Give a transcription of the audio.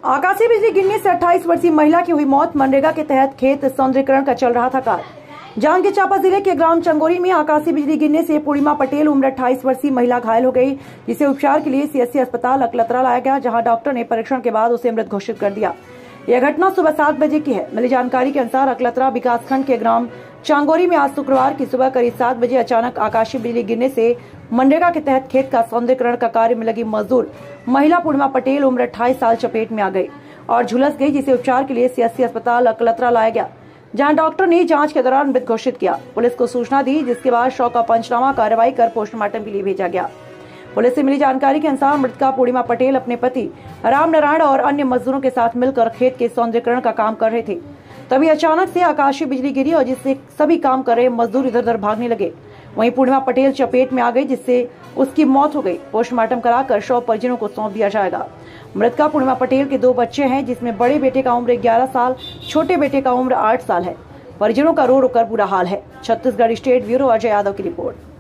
आकाशीय बिजली गिरने से 28 वर्षीय महिला की हुई मौत। मनरेगा के तहत खेत सौंदर्यीकरण का चल रहा था कार्य। जांजगीर चांपा जिले के ग्राम चंगोरी में आकाशीय बिजली गिरने से पूर्णिमा पटेल उम्र 28 वर्षीय महिला घायल हो गई, जिसे उपचार के लिए सीएससी अस्पताल अकलतरा लाया गया, जहां डॉक्टर ने परीक्षण के बाद उसे मृत घोषित कर दिया। यह घटना सुबह 7 बजे की है। मिली जानकारी के अनुसार अकलतरा विकासखंड के ग्राम चांगोरी में आज शुक्रवार की सुबह करीब 7 बजे अचानक आकाशीय बिजली गिरने से मनरेगा के तहत खेत का सौंदर्यीकरण का कार्य में लगी मजदूर महिला पूर्णिमा पटेल उम्र 28 साल चपेट में आ गई और झुलस गई, जिसे उपचार के लिए सीएससी अस्पताल अकलतरा लाया गया, जहां डॉक्टर ने जांच के दौरान मृत घोषित किया। पुलिस को सूचना दी, जिसके बाद शव का पंचनामा कार्रवाई कर पोस्टमार्टम के लिए भेजा गया। पुलिस से मिली जानकारी के अनुसार मृतका पूर्णिमा पटेल अपने पति राम नारायण और अन्य मजदूरों के साथ मिलकर खेत के सौंदर्यीकरण का काम कर रहे थे। तभी अचानक से आकाशीय बिजली गिरी और जिससे सभी काम कर रहे मजदूर इधर उधर भागने लगे। वहीं पूर्णिमा पटेल चपेट में आ गई, जिससे उसकी मौत हो गई। पोस्टमार्टम कराकर शव परिजनों को सौंप दिया जाएगा। मृतका पूर्णिमा पटेल के 2 बच्चे हैं, जिसमें बड़े बेटे का उम्र 11 साल, छोटे बेटे का उम्र 8 साल है। परिजनों का रो रो कर बुरा हाल है। छत्तीसगढ़ स्टेट ब्यूरो अजय यादव की रिपोर्ट।